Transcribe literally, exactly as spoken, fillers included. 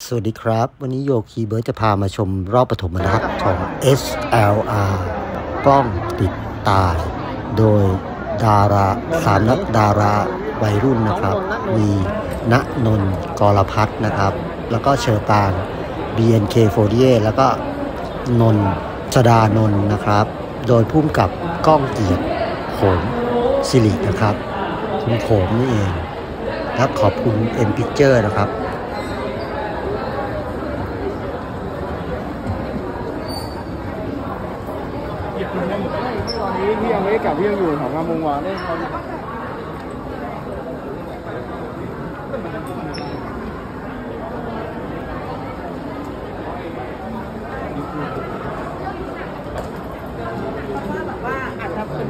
สวัสดีครับวันนี้โยคีเบิร์ตจะพามาชมรอบปฐมทัศน์ของ เอส แอล อาร์ กล้องติดตายโดยดาราสามนักดาราวัยรุ่นนะครับมีณนนท์กรพัฒน์นะครับแล้วก็เชอปาง บี เอ็น เค โฟร์ตี้เอท แล้วก็นนท์ชดานนท์นะครับโดยพุ่มกับก้องเกียรติโขมสิรินะครับคุณโขมนี่เองและขอบคุณ เอ็ม Picture นะครับตอนนี้พี่ยังไม่ได้กลับพี่ยังอยู่ของงามวงวานได้เขาแบบว่าอาจจะเป็น